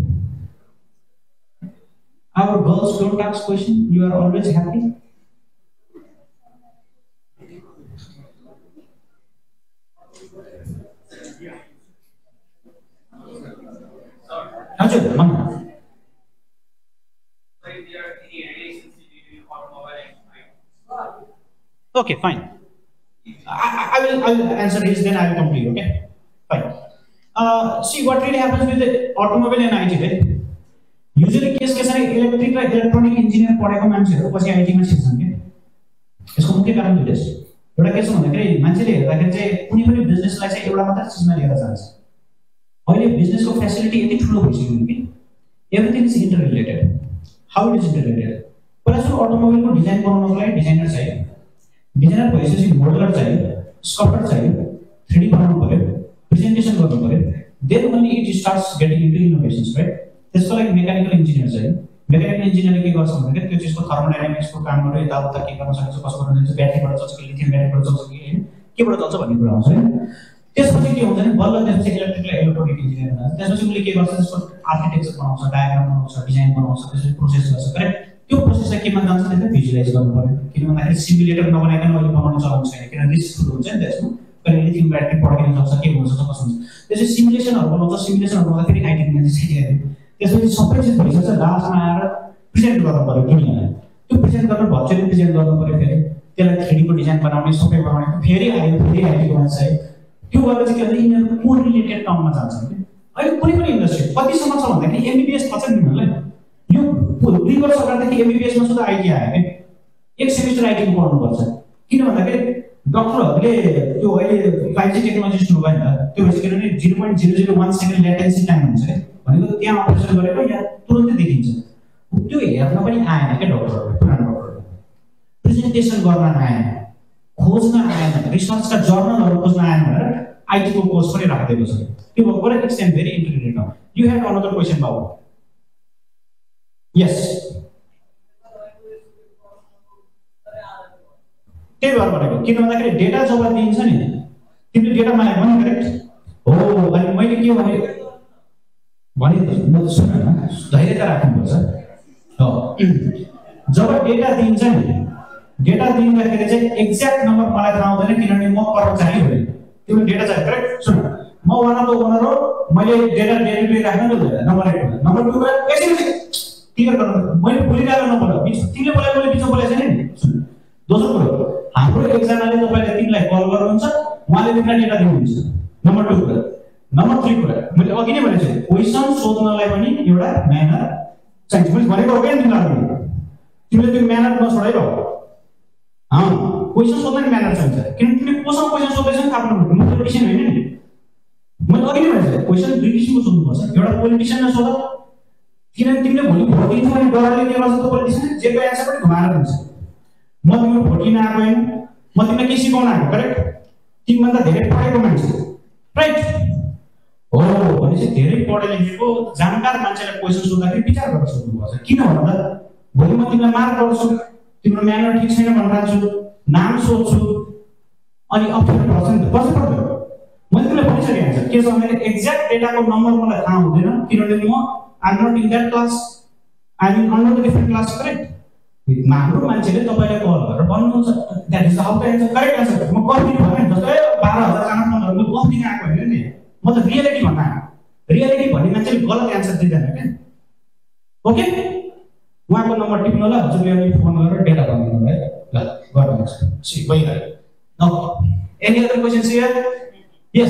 Speaker 1: Our girls don't ask question. You are always happy. Ajay, man. Okay, fine. I will answer this, then I will come to you. Okay, fine. See what really happens with the automobile and IT, right? Usually case के सारे electric र electronic engineer पढेको मान्छेहरु पछि IT मा छिर्छन् के। यसको मुख्य कारण के छ? एउटा के छ भन्दाखेरि मान्छेले हेर्दाखेरि चाहिँ कुनै पनि बिजनेसलाई चाहिँ एउटा मात्र चीजमा लिएर जान्छ। अहिले बिजनेसको फ्यासिलिटी यति ठुलो भइसक्यो कि everything is interrelated. How it is interrelated? पहिला सुरु अटोमोबाइलको डिजाइन बनाउनको लागि डिजाइनर चाहियो। डिजाइनर भएपछि मोडलर चाहियो, स्कल्पटर चाहियो, 3D बनाउनु पर्यो, प्रेजेन्टेसन गर्नु पर्यो। Then only it starts getting into innovations, right? त्यसको लागि मेकानिकल इन्जिनियर चाहियो। मेकानिकल इन्जिनियरले के गर्छ भन्दाखेरि त्यो चिजको थर्मोडायनामिक्सको कामहरू यताउता के गर्न सक्छ, कसो गर्न सक्छ, ब्याट्रीबाट चल्छ कि लिथियम ब्याट्रीबाट चल्छ कि हैन, केबाट चल्छ भन्ने कुरा आउँछ हैन। त्यसपछि के हुन्छ भने बल्ल त्यसपछि इलेक्ट्रिकल इलेक्ट्रोनिक इन्जिनियर हुन्छ। त्यसपछि उसले के गर्छ, त्यसको आर्किटेक्चर बनाउँछ, डायग्राम बनाउँछ, डिजाइन बनाउँछ, त्यसपछि प्रोसेस गर्छ, करेक्ट? त्यो प्रोसेसलाई केमा जान्छ भने भिजुअलाइज गर्नु पर्यो। किन भन्दाखेरि सिमुलेटर नबनाइकन अहिले बनाउन चलन छैन, किन रिस्क ठुलो हुन्छ नि त्यसमा। कहिले लिथियम ब्याट्री पड्किन सक्छ, के हुन सक्छ, कसो हुन्छ। त्यसपछि सिमुलेसनहरु बनाउँछ, सिमुलेसनहरु गर्दा फेरि आईटी मान्छे चाहियो। त्यसपछि सबै चिज भइसक्छ, लास्टमा आएर प्रेजेन्ट गर्नु पर्यो दुनियालाई। त्यो प्रेजेन्ट गर्न भर्चुअली प्रेजेन्ट गर्नु पर्यो, फेरि त्यसलाई 3D को डिजाइन बनाउने, सबै बनाउने, फेरि आयो, फेरि आईटी को मान्छे आयो। त्यो गरेर चाहिँ के हुन्छ, यिनीहरु कोर रिलेटेड टर्ममा जान्छन् के। अहिले कुनै पनि इन्डस्ट्री कतिसम्म छ भन्दाखेरि एमबीबीएस थाहा छ नि तिमीहरुलाई? यो 2 वर्ष अगाडिदेखि एमबीबीएस मा सुधा आईटी आयो के। एक सेमिस्टर आईटी को पढ्नु पर्छ। किन भन्दाखेरि डक्टरहरुले त्यो अहिले 5G टेक्नोलोजी सुरु भयो नि त। त्यो भएपछि किनभने 0.001 सेकेन्ड ल्याटेन्सी टाइम हुन्छ के। भनेको त्यहाँ अपरेसन गरेको या तुरुन्तै देखिन्छ। त्यो हेर्न पनि आएन के डक्टरहरुले, पुरानो डक्टरहरुले। प्रेजेन्टेसन गर्न आएन, खोज्न आएन, रिसर्चका जर्नलहरु खोज्न आएन भनेर आईटी को कोर्स पनि राखिदिएको छ। त्यो भएर it's an very integrated now. You have another question बाबु? यस। त्यही भएर भनेको किन भन्दाखेरि डेटा जब दिन्छ नि, तिमीले डेटा मागेको नि, करेक्ट हो। अनि मैले के भनेको भने म सुन न, धैर्यता राख्नुपर्छ। जब डेटा दिन्छ नि, डेटा दिँदाखेरि चाहिँ एक्ज्याक्ट नम्बर मलाई थाहा हुँदैन, किनभने म कर्मचारी हो। तिम्रो डेटा चाहिँ करेक्ट सुन, म वान अफ द ओनर हो, मैले डेटा डेलिभरी राख्न मिल्दैन। नम्बर 1 नम्बर 2 कुरा एकछिन क्लियर गर्नु, मैले बोलिरहेको नपर्छ, तिमीले बोलेको मैले बिचमा बोलेको छैन नि। सुन, दोस्रो कुरा, हाम्रो एकजनाले तपाईले तिमीलाई कल गर्नुहुन्छ, उहाँले तिमीलाई डेटा दिनुहुन्छ। नम्बर 2 कुरा। नम्बर 3 कुरा, मैले अघि नै भनेको छु, क्वेशन सोध्नलाई पनि एउटा म्यानर चाहिन्छ। मैले भनेको हो कि तिमीलाई, तिमीले त्यो म्यानर नछोडाइरह। क्वेशन सोध्न नि म्यानर चाहिन्छ, किनकि तिमीले कोसँग क्वेशन सोध्दैछौ नि आफ्नो पोलिटिशियन होइन नि। मैले अघि नै भनेको छु, क्वेशन दुई किसिमको सोध्नुपर्छ। एउटा पोलिटिशियनले सोध, किनभने तिमीले भोलि भोट दिन्छ भने डरले के गर्छ त पोलिटिशियन, जेको एन्सर पनि घुमाएर दिन्छ। म तिम्रो भोट दिन आएको होइन, म तिमीलाई के सिकाउन आएको, करेक्ट? तिमीभन्दा धेरै पढेको मान्छे, राइट हो। भनेपछि धेरै पढे लेखेको जानकार मान्छेलाई क्वेशन सोध्दाखेरि विचार गरेर सोध्नुपर्छ। किन भन्दा भोलि म तिमीलाई मार्क गर्छु, तिम्रो म्यानर ठिक छैन भनिराख्छु, नाम सोध्छु, अनि अप्ठ्यारो पर्छ नि त, पर्छ पर्दैन? मैले तिमीलाई भनिसकेँ आन्सर के छ भने एक्ज्याक्ट डेटाको नम्बर मलाई थाहा हुँदैन, किनभने म I am not in that class, I am in another different class, correct? हाम्रो मान्छेले तपाईलाई कल गरेर भन्नुहुन्छ that is how the answer, correct answer. म कति भने जस्तै 12,000 जना नम्बर म कति आएको होइन नि, म त रियालिटी भन्न आएको। रियालिटी भन्ने मान्छेले गलत एन्सर दिँदैन के। ओके, उहाँको नम्बर टिप्नु होला, हजुरले अनि फोन गरेर डेटा भनिदिनु है, ल गर्नुहुन्छ। सी भइहाल्यो। No any other questions here? Yes.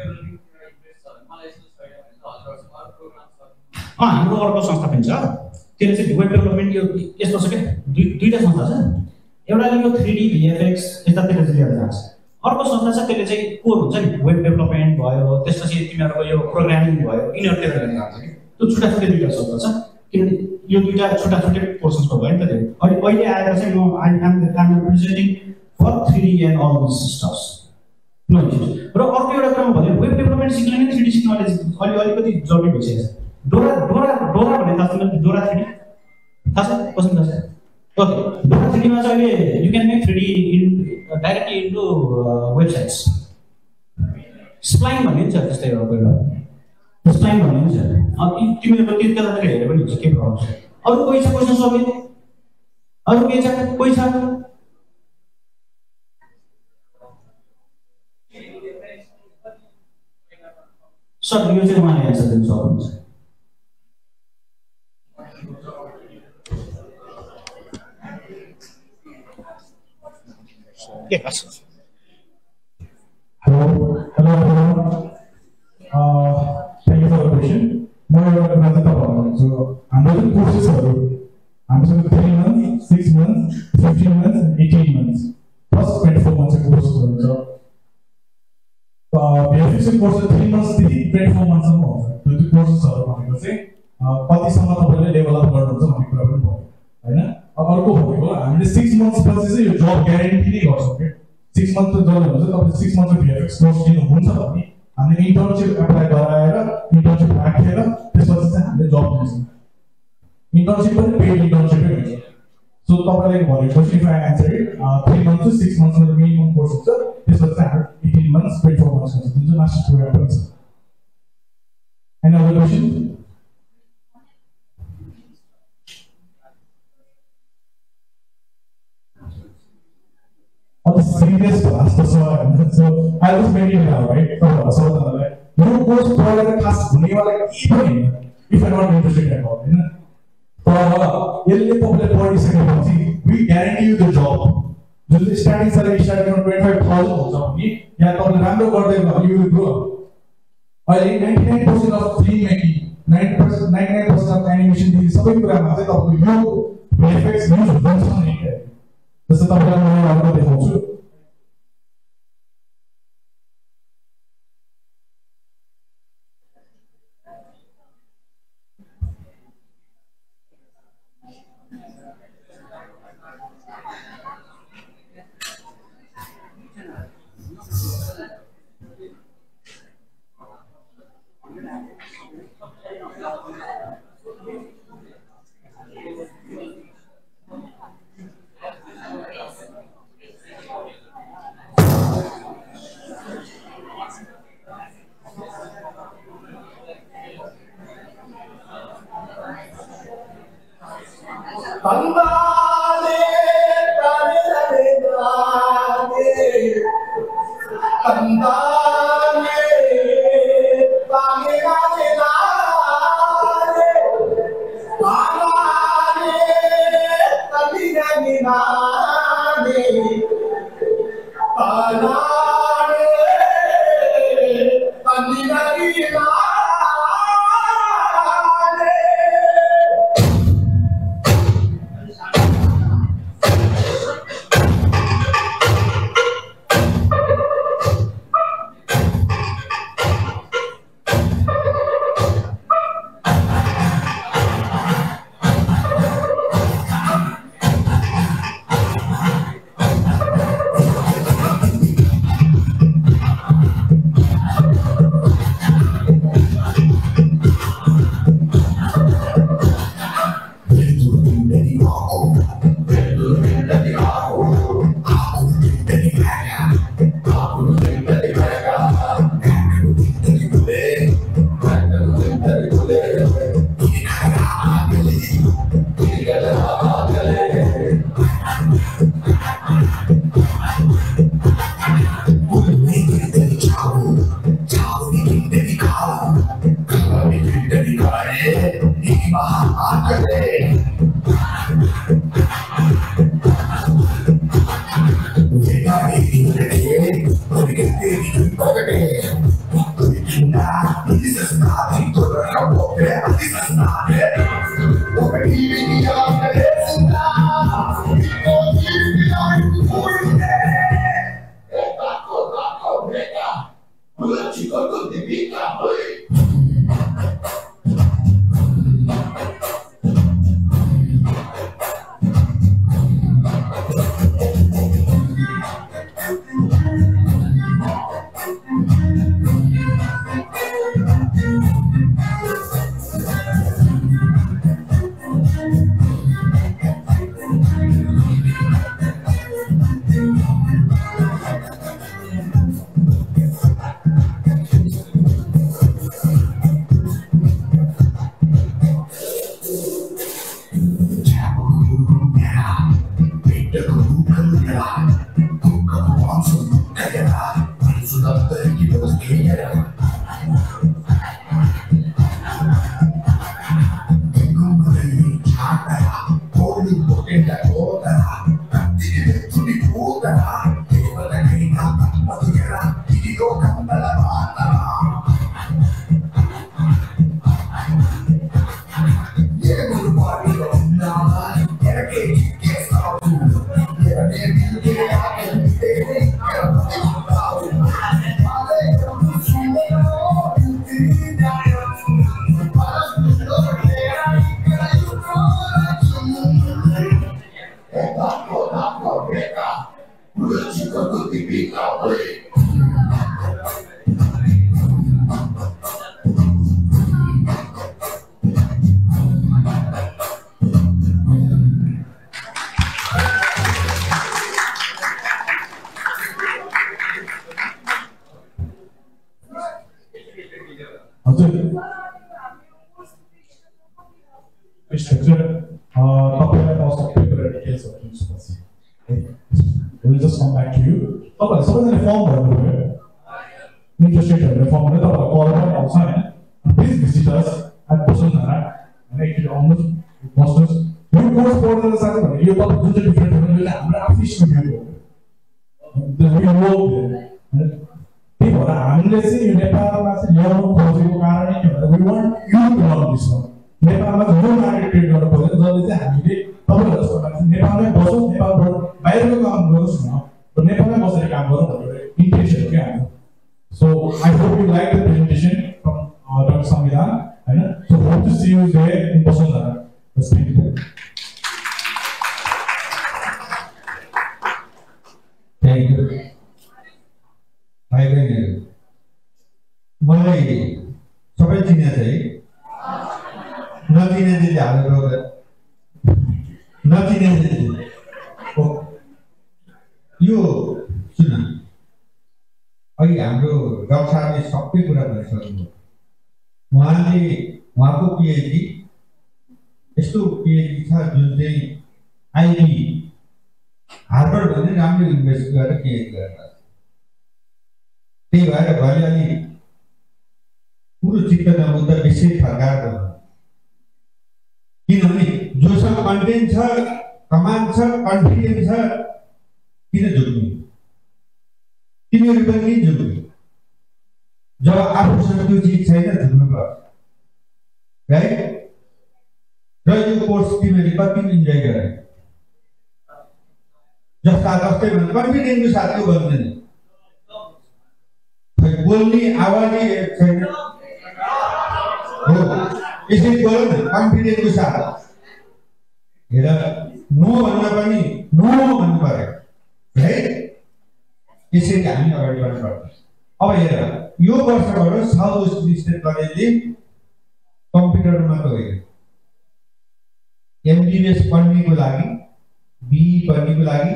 Speaker 1: हाम्रो अर्को संस्था पनि छ, त्यसले चाहिँ वेब डेभलपमेन्ट यो यस्तो छ क्या दुईटा संस्था छ एउटाले यो 3D VFX यतातिर लिएर जान्छ अर्को संस्था छ त्यसले चाहिँ कोर हुन्छ नि वेब डेभलपमेन्ट भयो त्यसपछि तिमीहरूको यो प्रोग्रामिङ भयो यिनीहरूतिर लिएर जान्छ कि त्यो छुट्टा छुट्टै दुईटा संस्था छ किनभने यो दुईटा छुट्टा छुट्टै पोर्सन्सको भयो नि त त्यो अहिले आएर चाहिँ म I am representing for 3D and all this stuffs no issues र अर्को एउटा कुरा म भने वेब डेभलपमेन्ट सिक्ने नि 3D सिक्न अलिकति जरुरी भइसकेको छ डोरा भने थाहा छ डोरा 3D थाहा छ कसरी थाहा छ ओके डोरा 3D मा चाहिँ अहिले you can make 3D in directly into websites spline भन्ने छ त्यस्तै हो एउटा स्प्लाइन भन्ने छ अनि तिमीहरुले त्यतातिर हेरे पनि हुन्छ के प्रब्लम छ अरु कोही छ क्वेशन सबै अरु के छ कोही छ सर यो चाहिँ मलाई एन्सर दिन सक्नुहुन्छ
Speaker 2: Yes. Hello everyone. Thank you for the question. So, I'm doing courses. I'm doing 3 months, 6 months, 15 months, and 18 months. Plus 24 months of course. So, we have fixed courses 3 months, 24 months of course. So, the courses are कति सम्म तपाईले develop गर्नुहुन्छ भन्ने कुरा पनि भयो हैन अर्को भनेको हामीले 6 months पछि चाहिँ यो जब ग्यारेन्टी नै गर्छौं के 6 months त जब हुन्छ तपाईले 6 months of VFX कोर्स दिनु हुन्छ भने हामीले इन्टर्नशिप एप्लाई गराएर इन्टर्नशिप राखेर त्यसपछि चाहिँ हामीले जब दिन्छौं इन्टर्नशिप पनि पेड इन्टर्नशिप नै हुन्छ सो तपाईले भनेको if I answer it 3 months to 6 months को मिनिमम कोर्स हुन्छ त्यसपछि चाहिँ हामी 18 months 24 months हुन्छ जुन चाहिँ मास्टर प्रोग्राम पनि छ any other question serious class, so I'll just make it now, right? So, you course provider class, if you're not interested at all, we guarantee you the job. Just starting salary starting from 25,000, you will grow up. 99% of filmmaking, 99% of animation, you VFX use जस्तो तपाईलाई म अर्को देखाउँछु We'll just come back to you. Okay, so in the form interested in the form outside. Please visit us at Basundhara and actually almost posters. You course for the Southwestern. You got to do different. I'm not studio. We work there. People are unless in Nepal, we want you to learn this one. Nepal has no market trade or Nepal Nepal So I hope you like the presentation from Dr. Samvidhan. So hope to see you there in Basundhara. Thank you.
Speaker 3: Thank you. I will. मलाई सबै चिने चाहिँ नचिने चाहिँ हालेर नचिने यो सुन अहिले हाम्रो doctor साहबले सबै कुरा भनिसक्नुभयो उहाँको पीएचडी यस्तो पीएचडी छ जुन चाहिँ आइबी हार्वर्ड भन्ने राम्रो युनिभर्सिटी गरेर पीएचडी गरेर त्यही भएर भले अलि पुरो चित्त नबुझ्दा बेसी फर्काएर गर्नु किनभने जोसँग कन्टेन्ट छ कमान्ड छ कन्फिडेन्स छ किन झुक्नु तिमीहरू पनि झुक्नु जब आफूसँग त्यो चिज छैन झुक्नुपर्छ राइट र यो कोर्स तिमीहरूले कति इन्जोय गरे जस्तै भन्नु कन्फिडेन्सको साथ त्यो भन्दैन बोल्ने आवाजै छैन हो यसरी बोल न कन्फिडेन्सको साथ हेर नो भन्न पनि नो भन्नु पर्यो राइट यसरी हामी अगाडि बढ्नु पर्छ अब हेर यो वर्षबाट साउथ वेस्ट स्टेट कलेजले कम्प्युटरमा त होइन एमबिबिएस पढ्नेको लागि बिई पढ्नेको लागि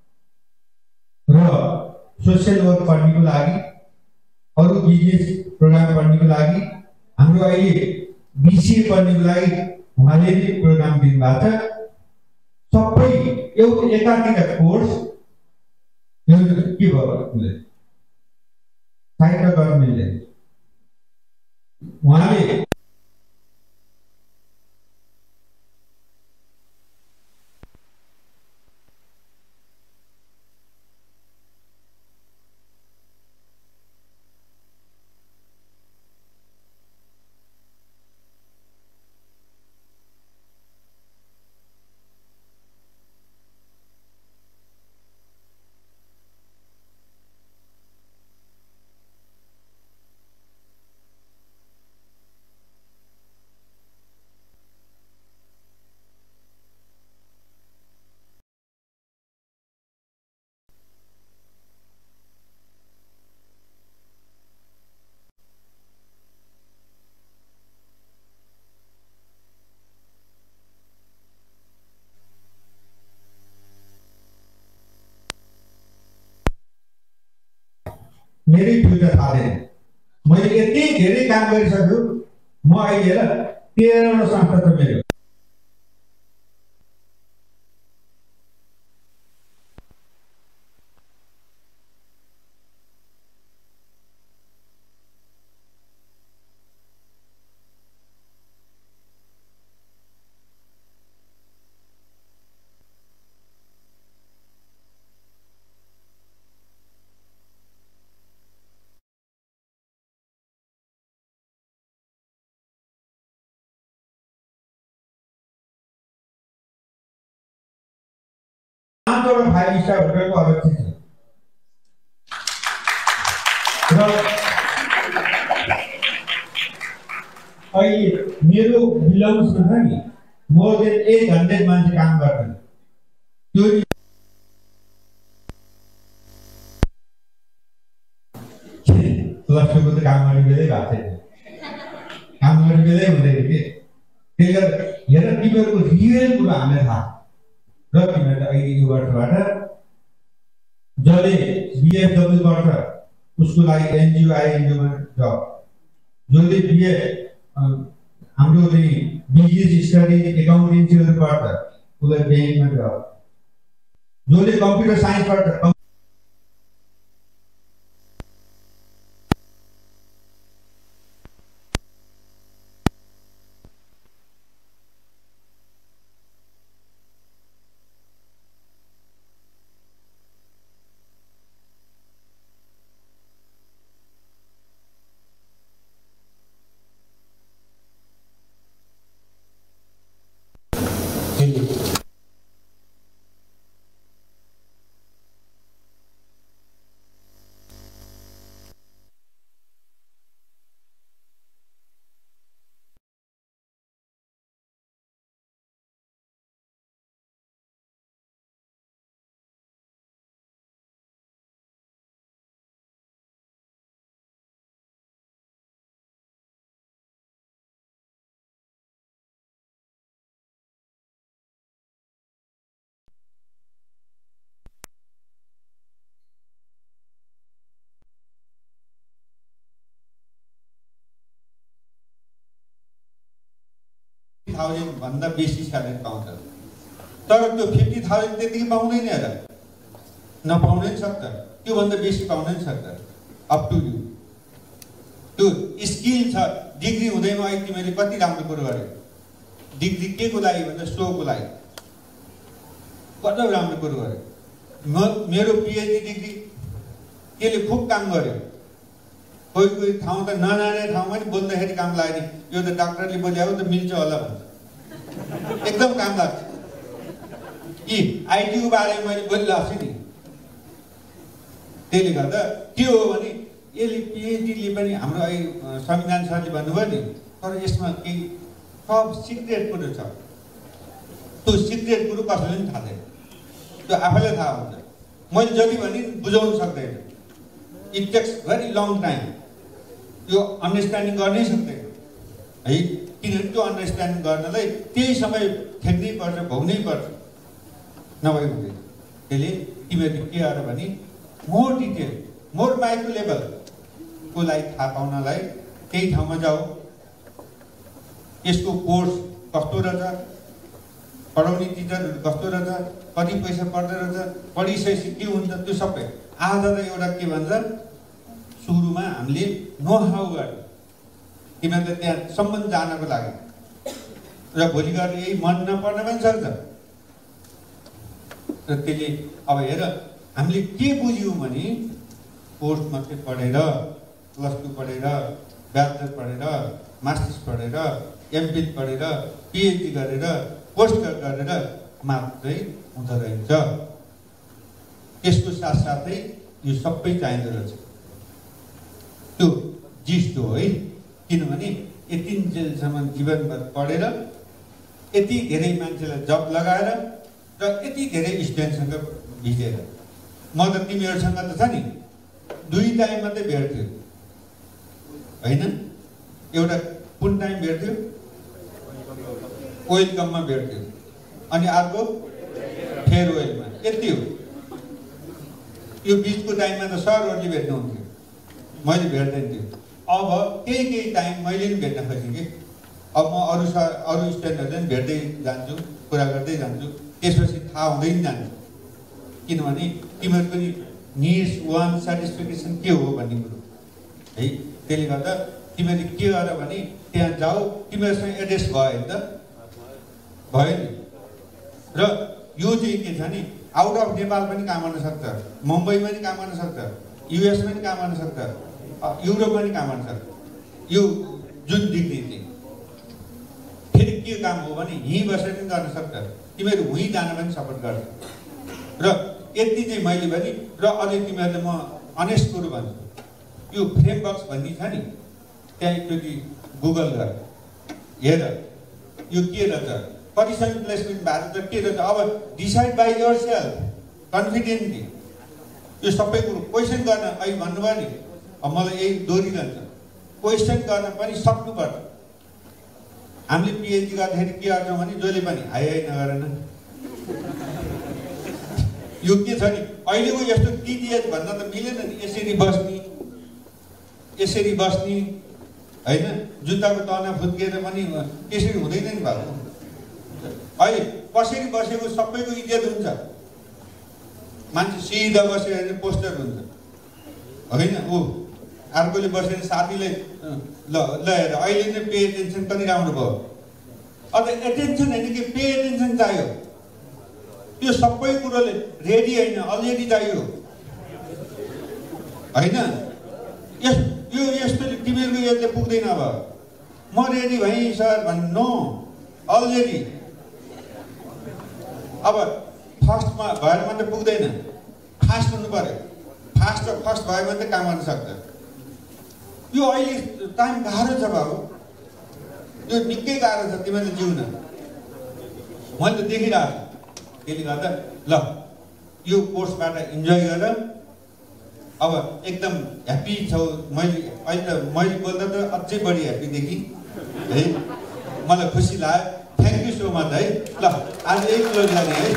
Speaker 3: र सोसियल वर्क पढ्नेको लागि अरु बिजनेस प्रोग्राम पढ्नेको लागि हाम्रो अहिले बीसीए पढ्नेको लागि उहाँले प्रोग्राम दिनुभएको छ सबै एउटा एकाधिक कोर्स यो के भयो उसले साइड गभर्नमेन्टले उहाँले मेरै फ्युचर थाहा छैन। मैले यति धेरै काम गरिसक्यो, म अहिले हेर 13वटा संस्था छ मेरो। पाँचवटा 5 स्टार होटलको अध्यक्ष छ र अहिले मेरो बिलोङ्समा नि मोर देन 800 मान्छे काम गर्छन्। त्यो प्लस 2 को त काम गर्ने बेलै भएको छैन, काम गर्ने बेलै हुँदैन के। त्यसले गर्दा हेर तिमीहरूको रियल कुरा हामीलाई थाहा र तिमीहरूले अहिले यो वर्षबाट जसले बिएफडब्ल्यू गर्छ उसको लागि एनजिओ आइएनजिओमा जब, जसले बिए हाम्रो चाहिँ बिजनेस स्टडी एकाउन्टेन्सीहरू गर्छ उसलाई ब्याङ्कमा जब, जसले कम्प्युटर साइन्स गर्छ भन्दा बेसी स्यालेरी पाउँछ। तर त्यो 50,000 त्यतिकै पाउँदैन र नपाउनै पनि सक्छ, त्योभन्दा बेसी पाउनै पनि सक्छ। Up to you. त्यो स्किल छ, डिग्री हुँदैन। अहिले तिमीले कति राम्रो कुरो गर्यो। डिग्री के को लागि भन्दा सोको लागि कति राम्रो कुरो गर्यो। मेरो पिएचडी डिग्री त्यसले खुब काम गर्यो। कोही कोही ठाउँ त नजाने ठाउँमा पनि बोल्दाखेरि काम लाग्यो नि, यो त डाक्टरले बोल्यायो त मिल्छ होला भन्छ, एकदम काम लाग्छ। यी आइटीको बारेमा मैले बोलिरहेको छु नि, त्यसले गर्दा के हो भने यसले पिएचडीले पनि हाम्रो अहिले संविधान सरले भन्नुभयो नि, तर यसमा केही सब सिक्रेट कुरो छ। त्यो सिक्रेट कुरो कसैले पनि थाहा छैन, त्यो आफैलाई थाहा हुन्छ। मैले जति भने बुझाउन सक्दैन। It takes very long time. यो अन्डरस्ट्यान्डिङ गर्नै सक्दैन है, किनभने त्यो अन्डरस्ट्यान्डिङ गर्नलाई त्यही समय खेल्नै पर्छ, भोग्नै पर्छ, नभए हुँदैन। त्यसले तिमीहरूले के गर भने मोर डिटेल, मोर माइक्रो लेभलको लागि थाहा पाउनलाई त्यही ठाउँमा जाऊ। यसको कोर्स कस्तो रहेछ, पढाउने टिचरहरू कस्तो रहेछ, कति पैसा पर्दो रहेछ, पढिसकेपछि के हुन्छ, त्यो सबै आधा त एउटा के भन्छ सुरुमा हामीले नो हाउ गर्ने तिमीहरूले त्यहाँसम्म जानको लागि। र भोलि गएर यही मन नपर्न पनि सक्छ। र त्यसले अब हेर हामीले के बुझ्यौँ भने कोर्स मात्रै पढेर, प्लस 2 पढेर, ब्याचलर पढेर, मास्टर्स पढेर, एमफिल पढेर, पिएचडी गरेर, पोस्ट गरेर मात्रै हुँदो रहेछ। त्यसको साथसाथै यो सबै चाहिँदो रहेछ। त्यो जिस्तो हो है, किनभने यति जेलसम्म जीवनभर पढेर यति धेरै मान्छेलाई जब लगाएर र यति धेरै स्टुडेन्टसँग भिजेर, म त तिमीहरूसँग त छ नि 2 टाइम मात्रै भेट्थ्यो होइन। एउटा कुन टाइम भेट्थ्यो, वेलकममा भेट्थ्यो, अनि अर्को फेयरवेलमा, यति हो। यो बिचको टाइममा त सरहरूले भेट्नुहुन्थ्यो। मैले भेट्दैन थियो। अब केही टाइम मैले पनि भेट्न खोजेँ कि अब म अरू स्टुडेन्टहरूले पनि भेट्दै जान्छु, कुरा गर्दै जान्छु, त्यसपछि थाहा हुँदै पनि जान्छ। किनभने तिमीहरू पनि निड्स वान सेटिस्फिकेसन के हो भन्ने कुरो है। त्यसले गर्दा तिमीहरूले के गर भने त्यहाँ जाऊ, तिमीहरूसँग एड्रेस भयो नि त, भयो नि। र यो चाहिँ के छ नि, आउट अफ नेपाल पनि काम गर्न सक्छ, मुम्बईमा पनि काम गर्न सक्छ, युएसमा पनि काम गर्न सक्छ, युरोपमा पनि काम गर्न सक्छ। यो जुन डिग्री चाहिँ फेरि के काम हो भने यहीँ बसेर पनि गर्न सक्छ, तिमीहरू उहीँ जान पनि सपोर्ट गर्छ। र यति चाहिँ मैले भने, र अझै तिमीहरूले म अनेस्ट कुरो भन्छु, यो फ्रेमबक्स भन्ने छ नि, त्यहाँ एकचोटि गुगल गर, हेर यो के रहेछ, कतिसम्म प्लेसमेन्ट भएको छ, के रहेछ। अब decide by yourself confidently यो सबै कुरो क्वेसन गर्न। अहिले भन्नुभयो नि, अब मलाई यही दोहोरिरहन्छ, क्वेसन गर्न पनि सक्नुपर्छ। हामीले पिएचडी गर्दाखेरि के गर्छौँ भने जसले पनि हाई नगरेन, यो के छ नि अहिलेको यस्तो टिडिएच भन्न त मिलेन नि। यसरी बस्ने होइन, जुत्ताको तना फुत्किएर पनि त्यसरी हुँदैन नि भएको। अहिले कसरी बसेको सबैको इज्जत हुन्छ, मान्छे सिधा बस्यो भने पोस्टर हुन्छ होइन। ऊ अर्कोले बसेर साथीले ल हेर अहिले नै पे एटेन्सन कति राम्रो भयो। अब एटेन्सन होइन कि पे एटेन्सन चाहियो, त्यो सबै कुरोले रेडी होइन अलरेडी चाहियो होइन। यो यस्तो तिमीहरूको यसले पुग्दैन। अब म रेडी भएँ सर भन्नु अलरेडी। अब फर्स्टमा भएर मात्रै पुग्दैन, फास्ट हुनु पर्यो। फर्स्ट भयो भने त काम गर्न सक्छ। यो अहिले टाइम गाह्रो छ बाबु, यो निकै गाह्रो छ तिमीहरूले जिउन, मैले त देखिरहेको छु। त्यसले गर्दा ल यो कोर्सबाट इन्जोय गर। अब एकदम ह्याप्पी छौ। मैले बोल्दा त अझै बढी ह्याप्पी देखि है, मलाई खुसी लाग्यो। थ्याङ्क यू सो मच है। ल आज यही क्लोज गर्ने है।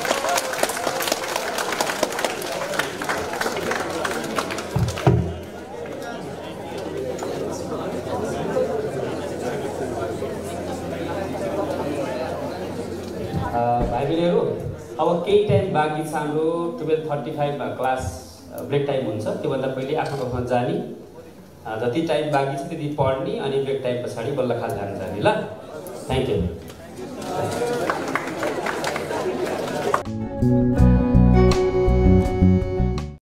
Speaker 4: भाइ बहिनीहरू, अब केही टाइम बाँकी छ हाम्रो 12:35 क्लास ब्रेक टाइम हुन्छ। त्योभन्दा पहिले आफ्नो ठाउँमा जाने, जति टाइम बाँकी छ त्यति पढ्ने, अनि ब्रेक टाइम पछाडि बल्ल खाना खान जाने। ल थ्याङ्क यू।